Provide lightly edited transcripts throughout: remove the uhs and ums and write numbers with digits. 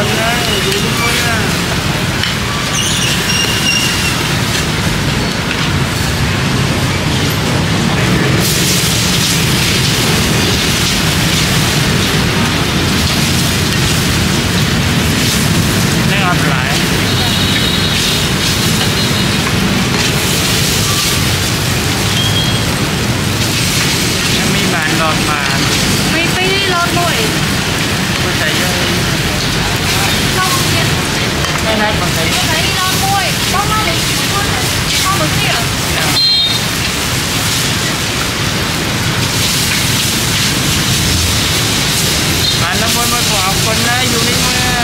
คนเลยอยู่ทุกคนนะไม่อับหลายยังมีบานรอดมาไม่ได้รอดด้วยก็ใส่เยอะเข้าเย็นไม่ได้ก็ใส่ใส่รอดด้วยต้องมาเลยเข้ามาเสียบานน้ำมนต์มาขอคนนะอยู่ในเมือง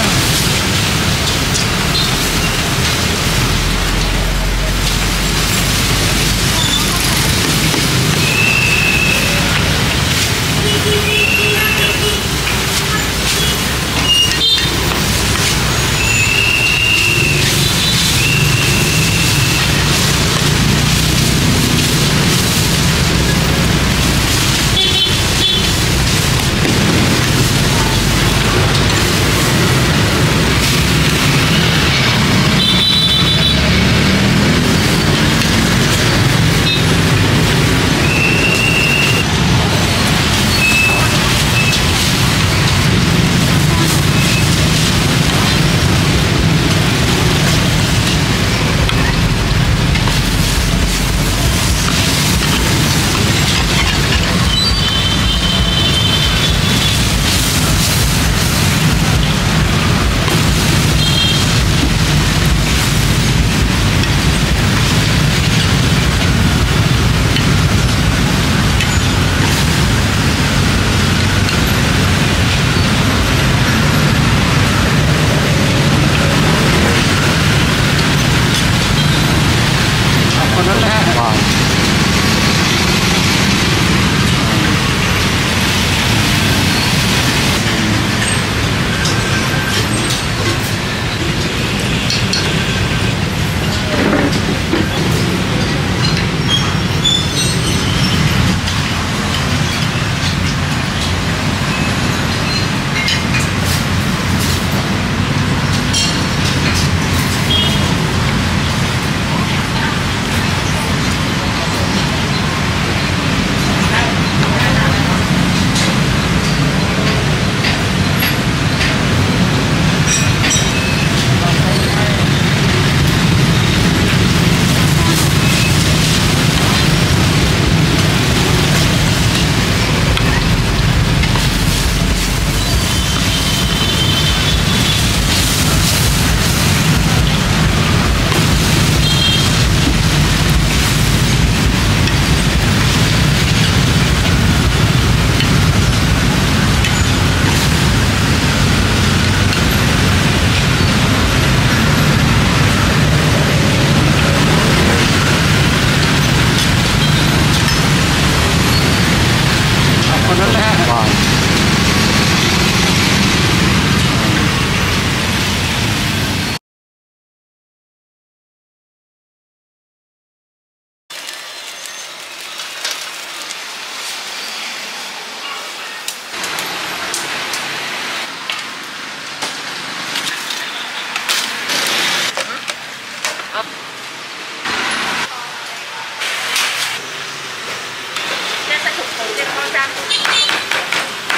sẽ phải thuộc về con trang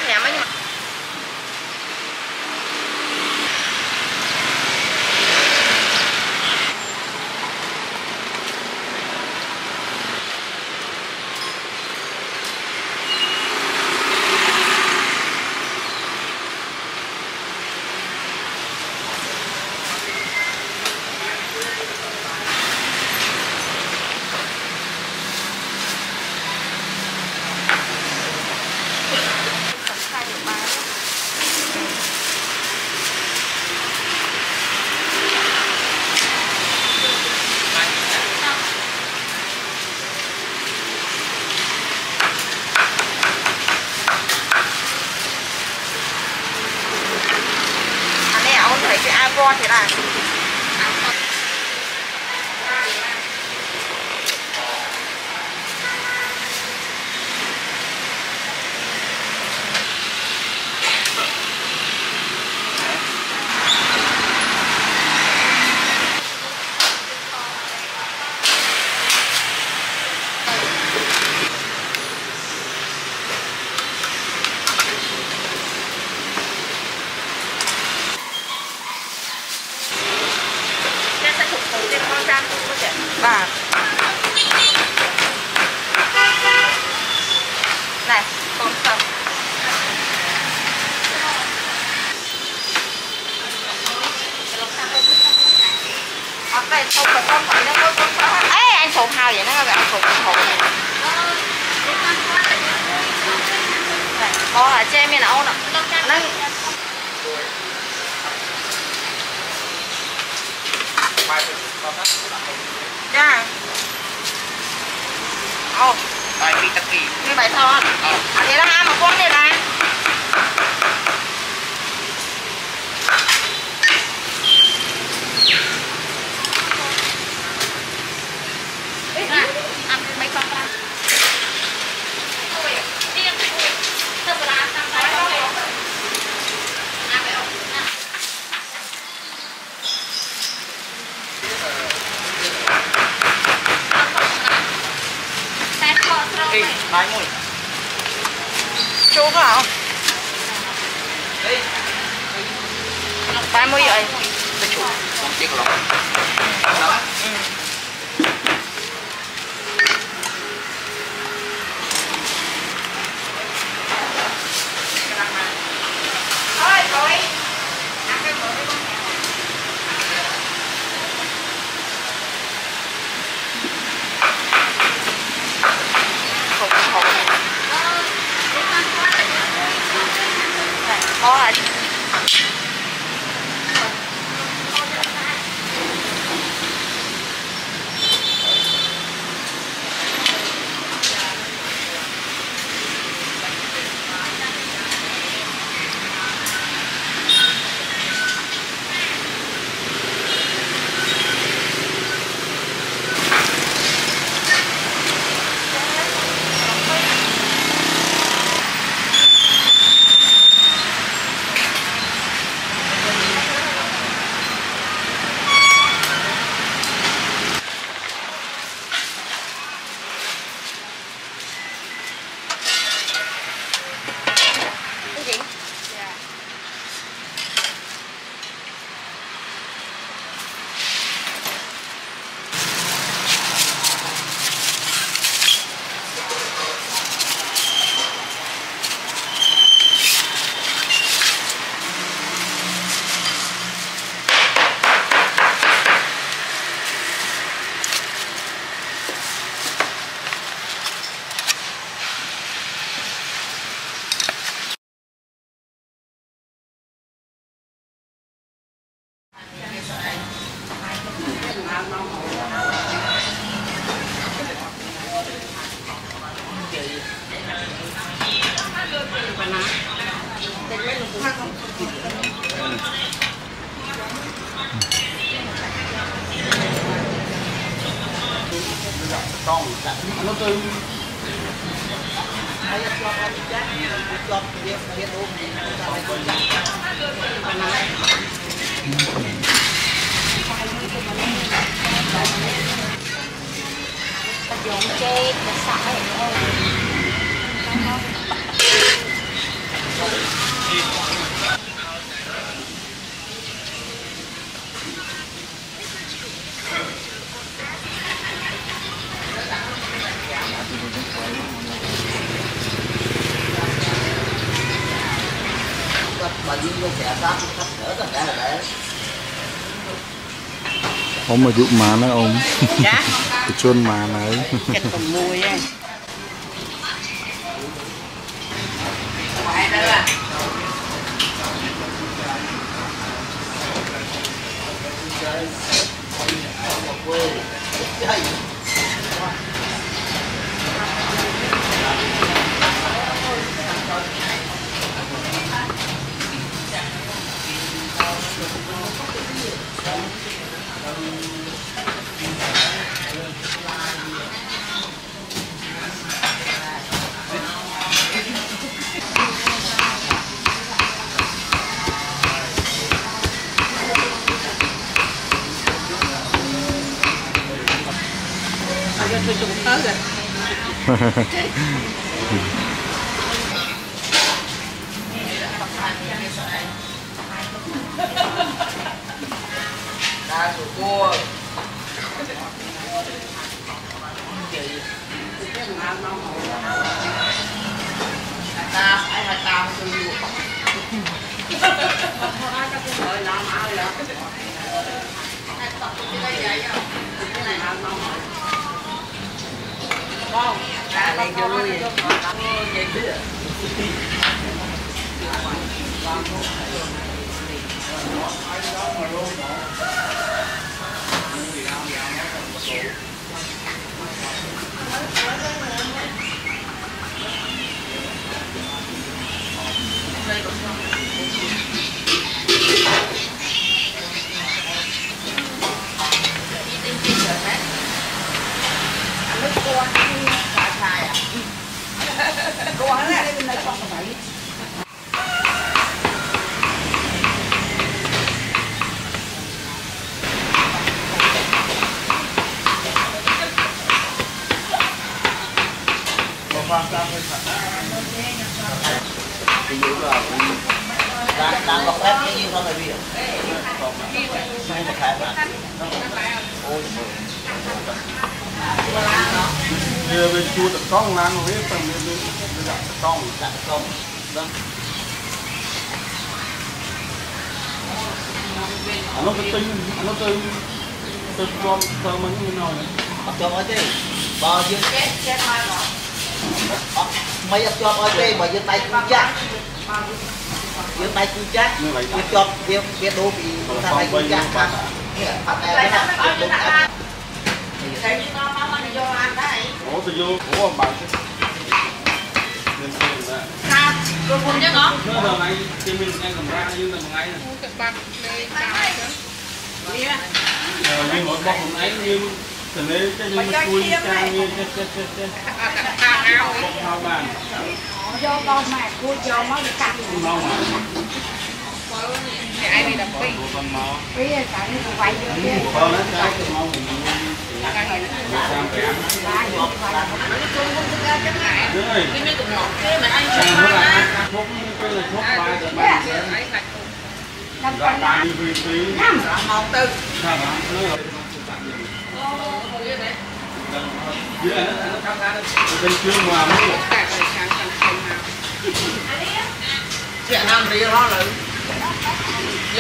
thèm ấy nhưng mà thấy cái iPhone thế này và này tôm sâm đây tôm và tôm phải nó có tôm sâm ấy anh sụp hào vậy nó là anh sụp hột có là che miền Âu nè nó dạ ồ bài bị tắc kỳ như vậy thôi vậy là hai một con này này ăn mấy con ra bài mùi chú có không? đây bài mùi vậy? cái chủ không tiếc lòng đó thôi thôi ăn cái bữa con heo có là con nó tư dùng chê cái sợi Om mà dụ mà nó om. Dạ. Cái chôn mà này. Cái còn mùi á. Ngoài đó là tôi trùng tới rồi. Đa số cua. Ta tôi luôn. Rồi làm áo rồi. Ai tập cái đây vậy á. Con, đây vô luôn vậy. Vậy chứ. Cô ăn này bên đây con phải. Ví dụ là đang bọc ép cái gì không phải biết. Không một tháng mà. Ôi Giờ bên chua tập con lan nó biết phần bên đặt con đặt công. Vâng. Nó cái tinh nó từ con thơ mình như nào này. Cho ở đây. Bò dương chết mai rồi. Mấy ở cho ở đây mà dương tay cũng chắc. Dương tay cũng chắc. Dương cho việc đô bị ta tay cũng chắc. Bắt này nó đúng ăn. Cái gì nó vô ăn đấy. Ủa tôi vô ủa bạn nên xem ra. Sao? Cô phun chứ ngó. Nó giờ này thì mình đang cầm ra nhưng mà ngày này. Cái bạc đây cao nữa. Nhưng mỗi bọc hôm ấy nhưng từ đây cái như cùi cha như bọc thao bàn. Vô con mà cua vô mới được cắt. Mau mà. Ai đi đập phi. Con máu. Phi tại nó quay vô kia. Con nó cái máu mình sang kém. Cái như cục ngọt kia mà anh Sang nó là thuốc cái là thuốc ba rồi ba kém. Ra ba đi vì tí. Một tư. Sao mà nó dưới này nó khám phá bên chương mà mới Dạ năm đi đó là dạ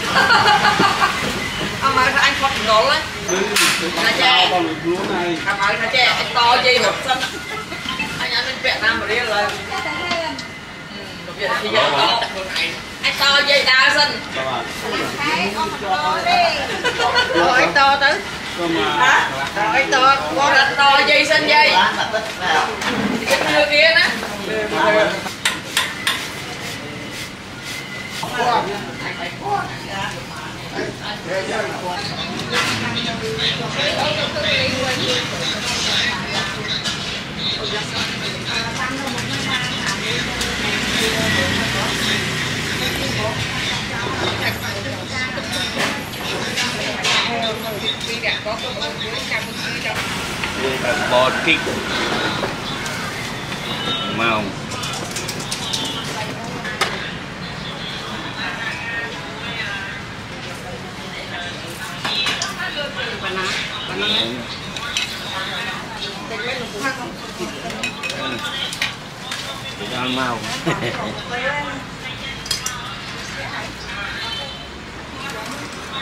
ông ơi anh thoát nổ đấy là che con được lúa này ông ơi là che anh to gì một sân anh ăn bên Việt Nam mà đi lên thì giờ to anh to gì đa sân rồi anh to tới hả rồi anh to con là to dây sân dây cái đưa kia đó bò kịch màu ăn màu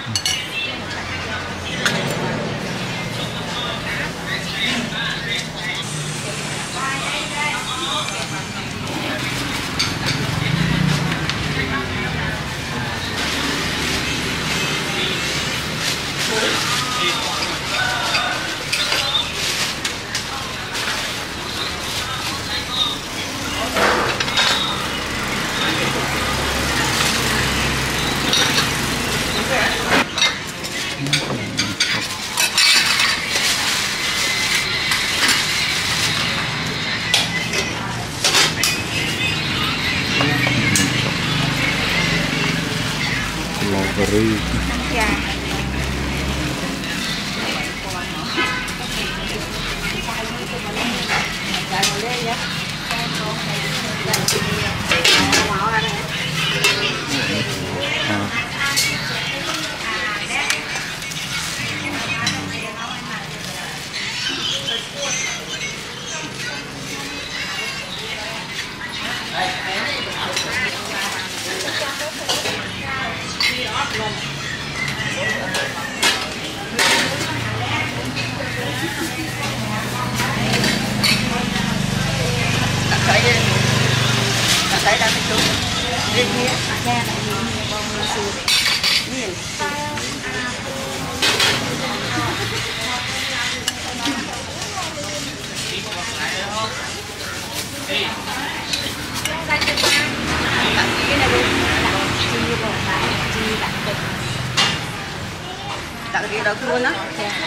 Đặt cái đầu luôn á.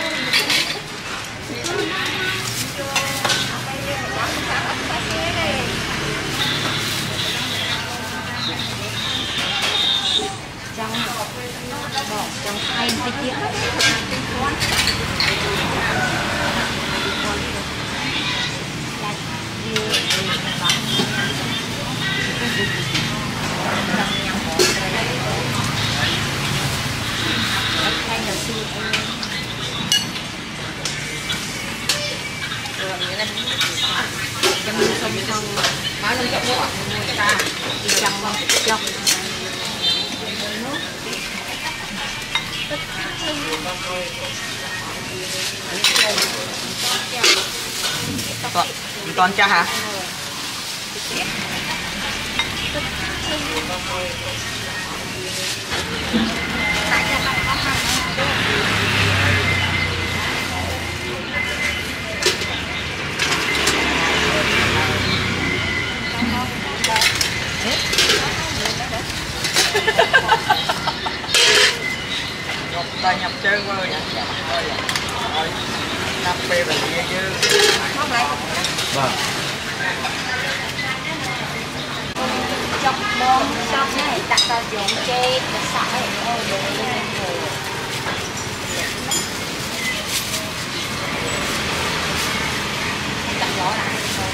trong hai cái tiếng Nói lên chọc ngọt người ta đi trong chọc con cha hả? Ta nhập chơi qua rồi nhập về là gì chứ vâng chọc bom xong này đặt vào dụng chê và xả rồi đặt gió lại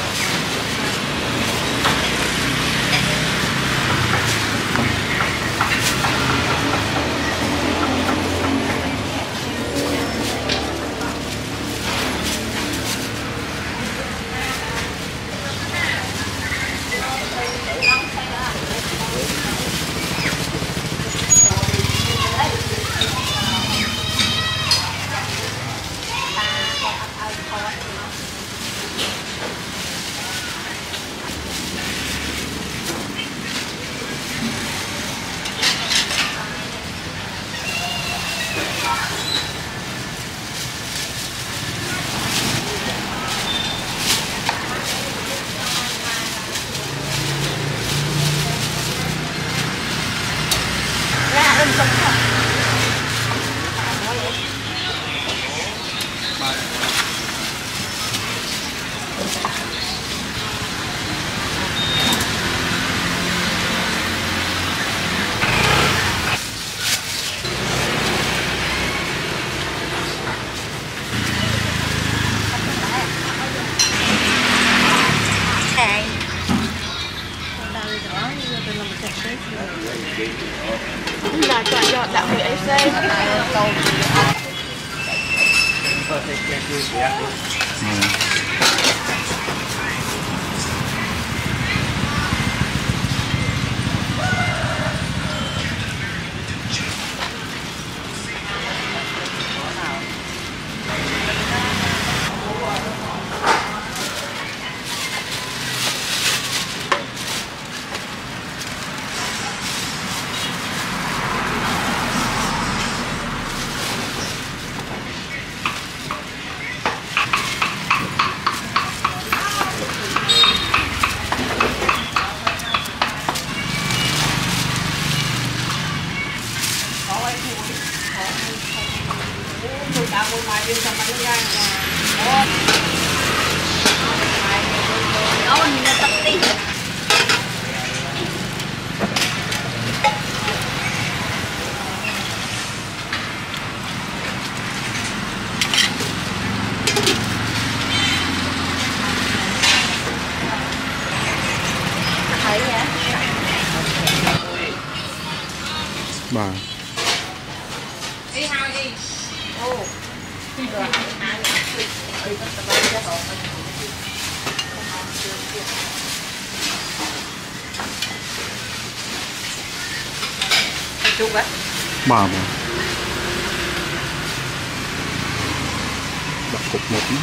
là chọn đạo vị FC cầu bà đi hai đi ô chụp á bà đặt cục một nữa.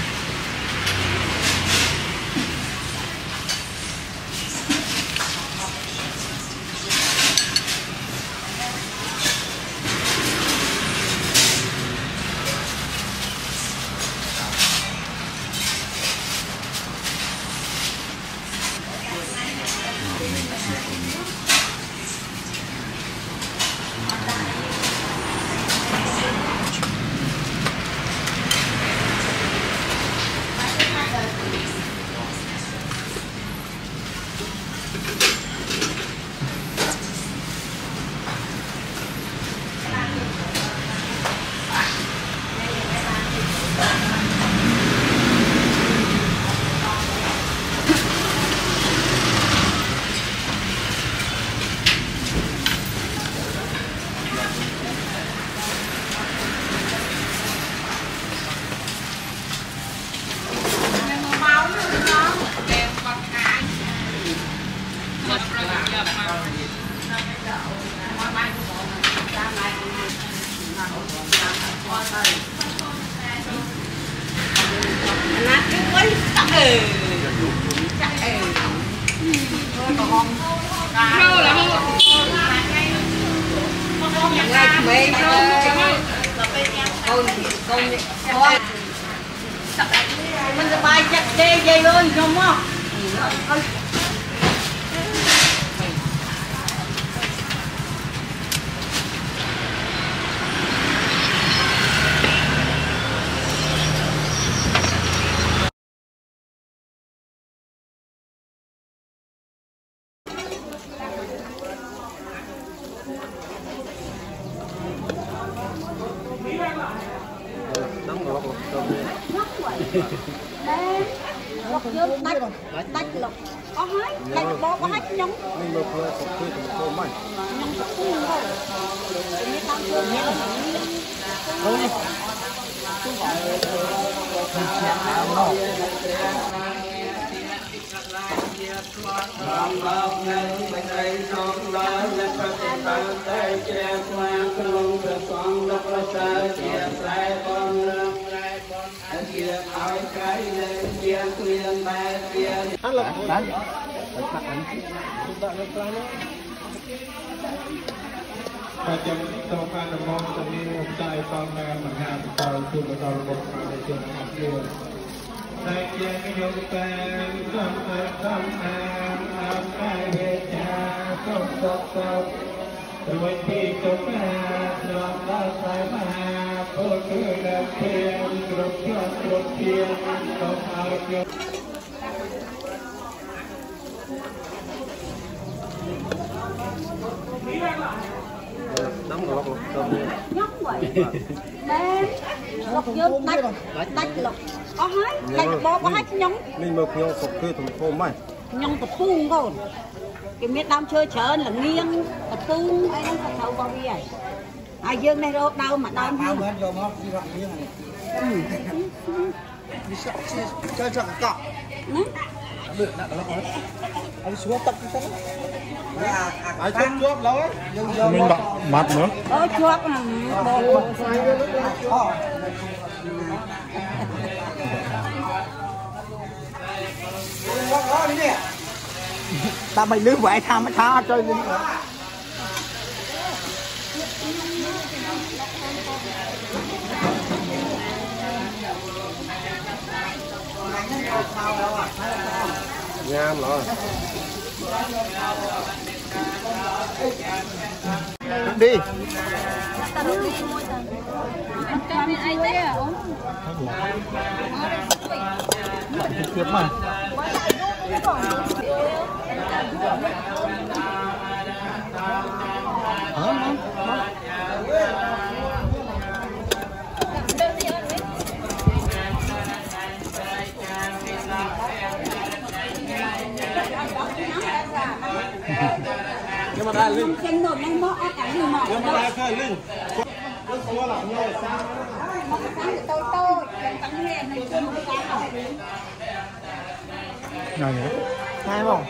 mình sẽ bay chặt đê dây ơi không á lọc vô tách lọc có hết tách bó có hết nhông nhông sụp phun thôi cái tao chưa nhé Và trong sau pha đồng mônจะมีใจฟังแม่มหาตอนคือมาตอนบทมาในเชิงอักเรือแต่เกียงยงแต่จำแต่จำแอมอาบไปเหตุชาต้องตกตกโดยที่จบแม่นอนได้สายมาพูดคือเดินเพียงกรุบยอดกรุบเพียงต้องเอาเกี่ยว nhóc vậy đấy lọc vô tách lọc có hết tách bó có hết nhông mình một nhau sọc cơ thùng khô mày nhông tập phun thôi cái miết đam chơi chớn là nghiêng tập phun ai đang sầu bao đi vậy ai dương này đâu đâu mà đam không chơi chọn cọ được đã có lắm anh xuống tập cái sao ai chung chuốc lâu ấy mình đọc mặt nữa chuột ta mày lưới vậy tham mới tha chơi đi nham rồi đi tiếp mà nhưng mà đây linh Trên nồi này mọ cái gì mọ. nhưng mà đây khơi linh xua là nhau sao Mọ cái tôi trắng hèn này chưa một cái hỏi. Này nhỉ? Hai không?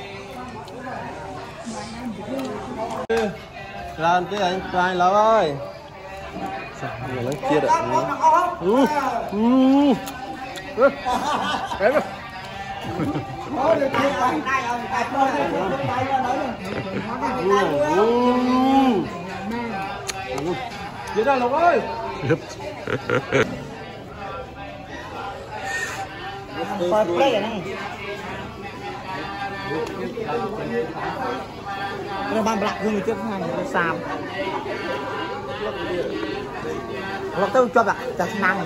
làm cái anh trai lâu ơi người lớn chia được chia ra lộc ơi Phải play này. Nó ban bạc hơn trước này nó xàm. Lộc tôi cho bạn chặt năng.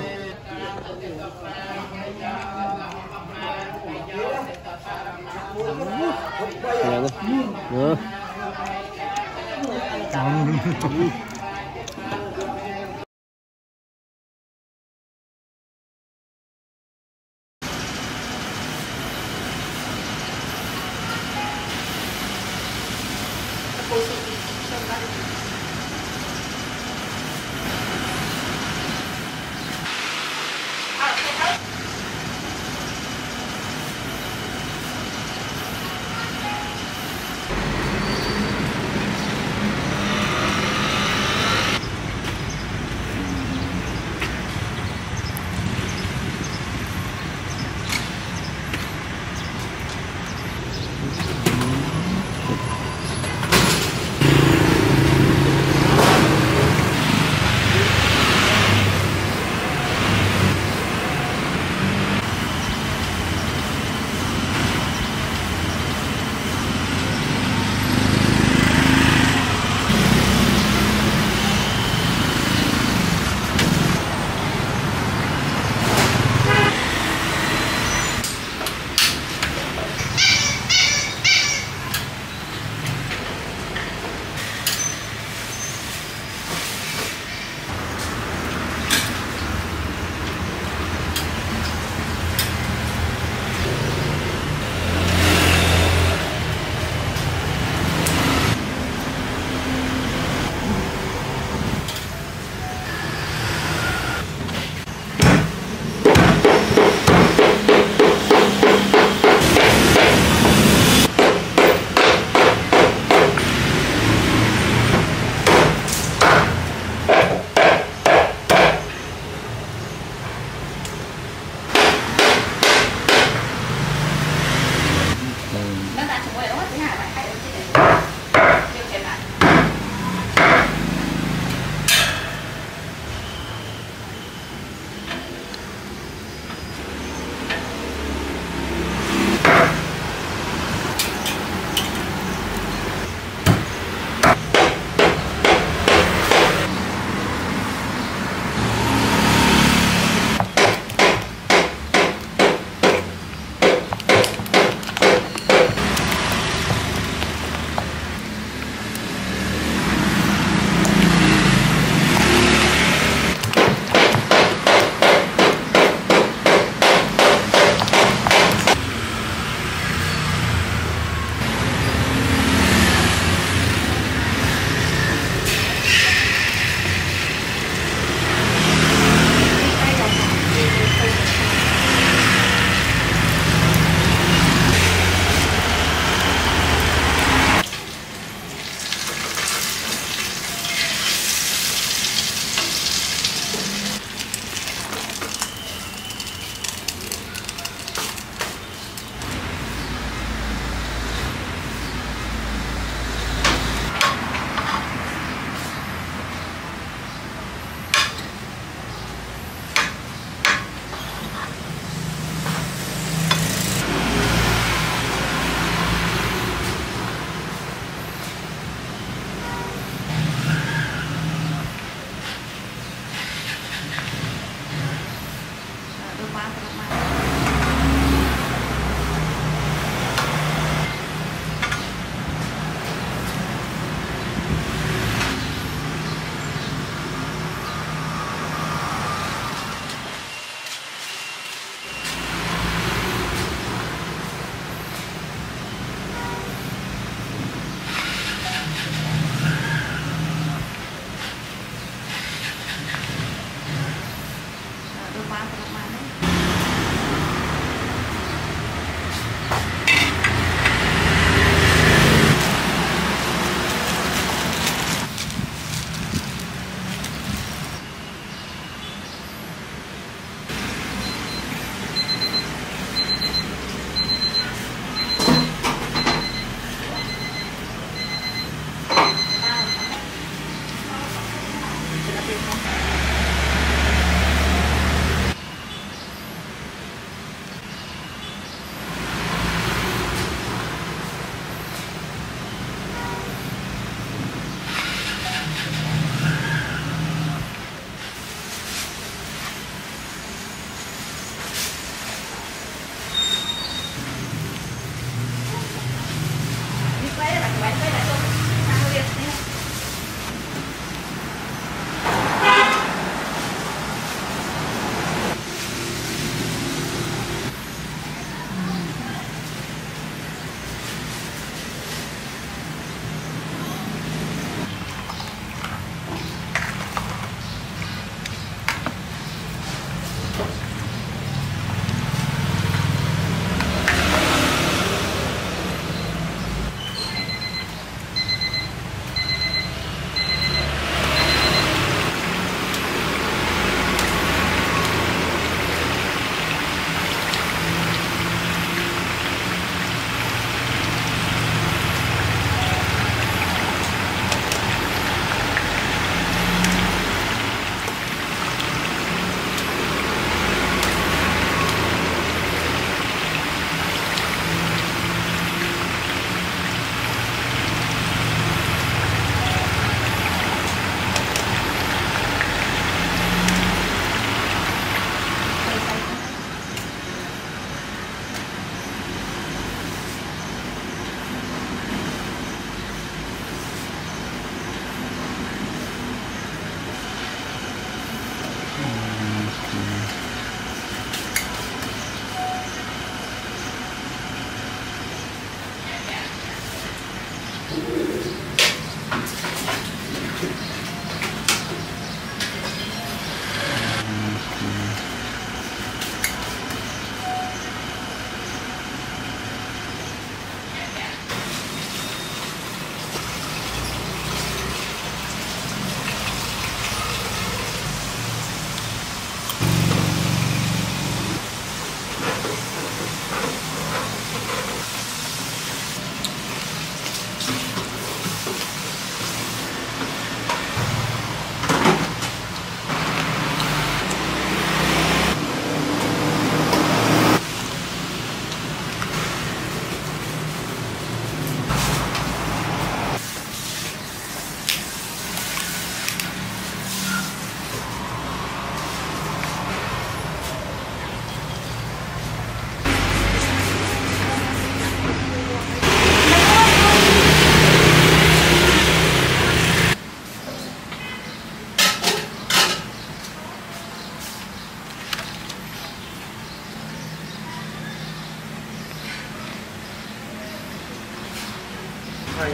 ហើយ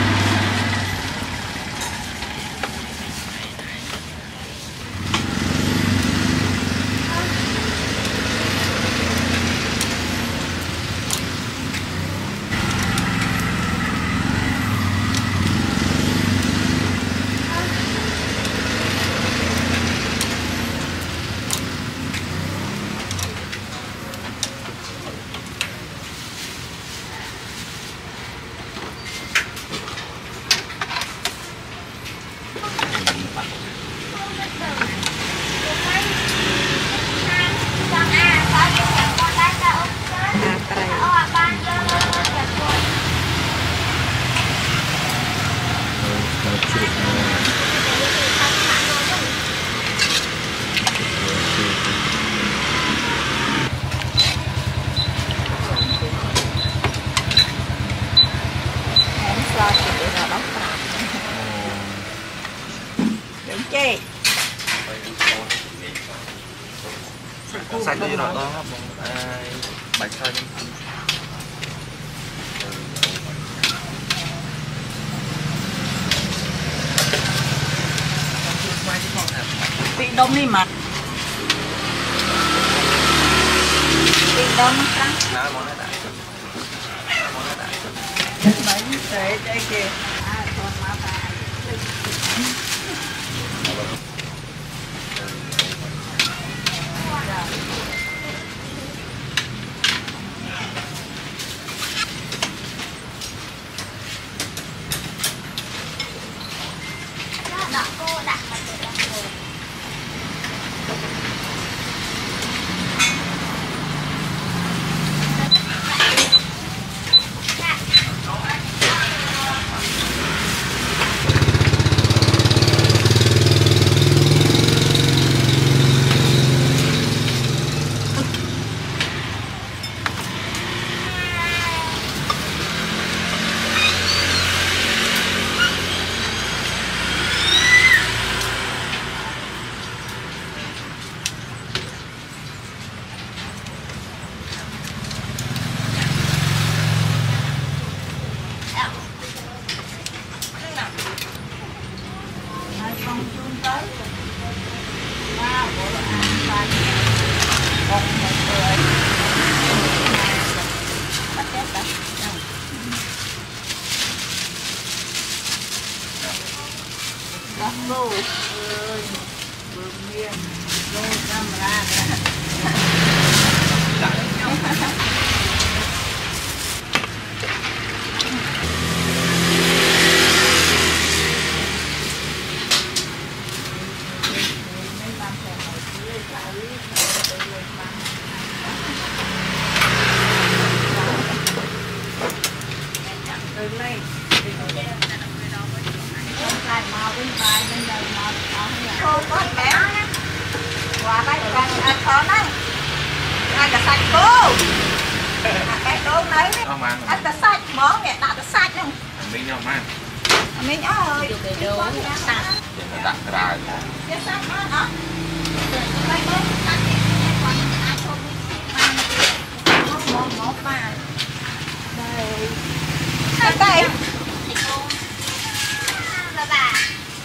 Hãy subscribe cho kênh Ghiền Mì Gõ để không bỏ lỡ đó bông bạch xanh bị đông đi mặt bị đông trắng nó món nó đại mấy thế đây kìa còn má bà Go. Anh ta sạch món mẹ đặt ta sạch không? mình nhau mà Mình ơi, đặt ra cái sạch món đó. Đây đây, sạch cái còn ai không món mà. Đây. Đây. Là bà.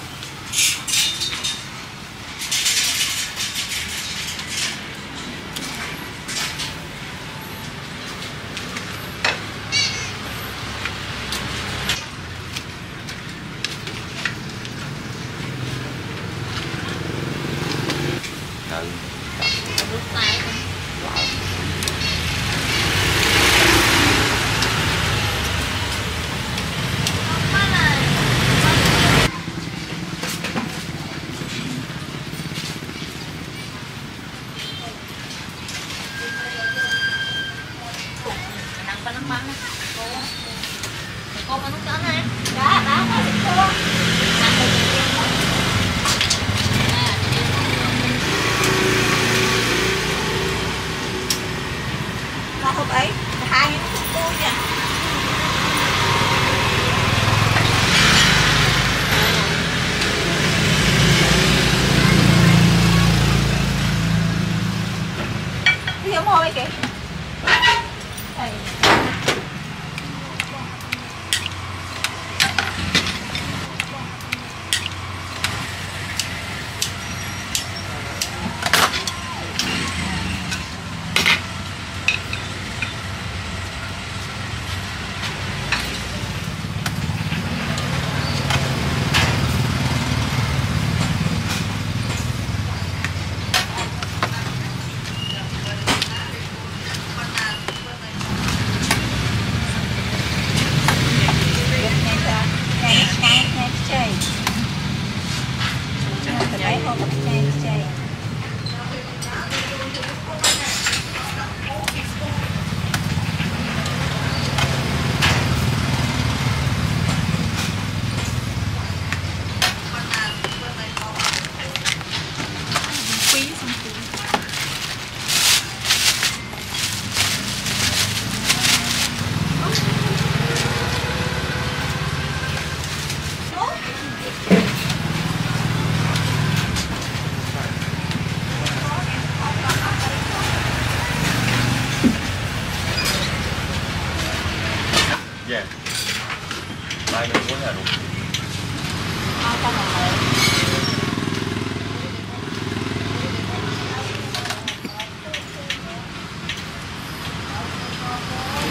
Cô có nút chén này. Dạ, đã có thịt cua. Có hộp ấy, hai cái thịt cua nha. Cái gì mua ấy kìa. Đây.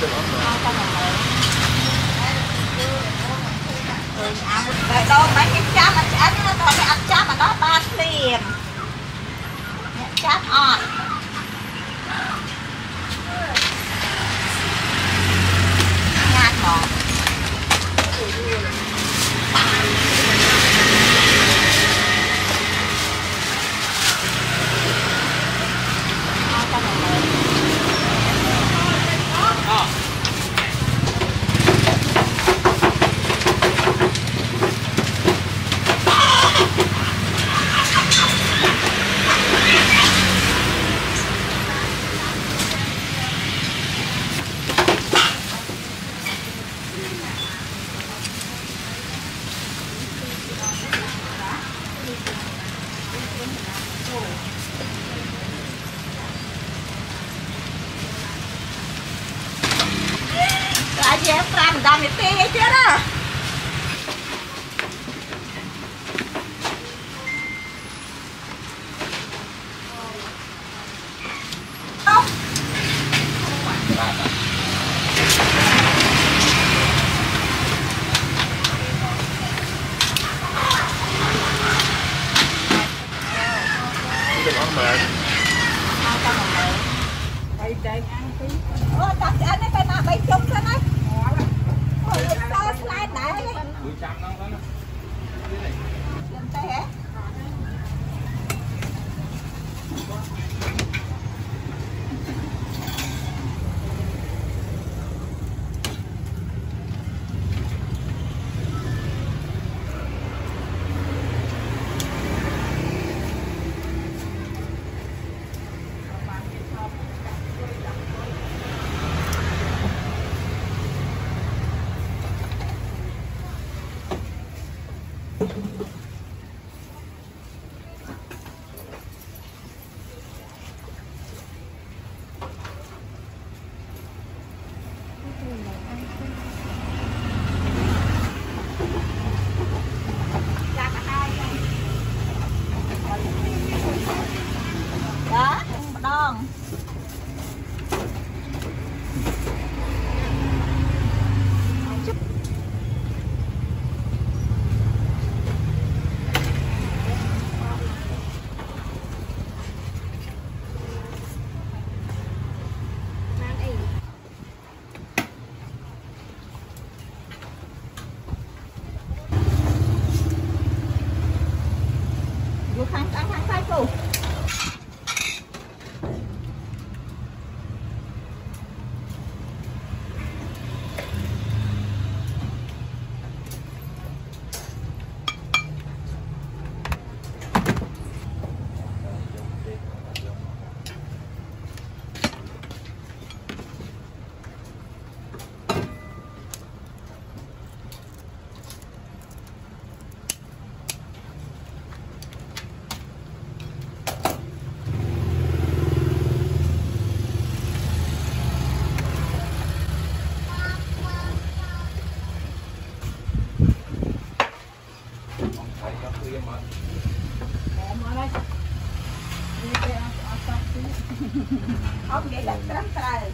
đâu mấy cái chá mà chá nó thôi cái ăn chá mà nó ba liền chá ọt nhạt mỏ Hãy subscribe cho kênh Ghiền Mì Gõ để không bỏ lỡ Ông vậy là trắng trời.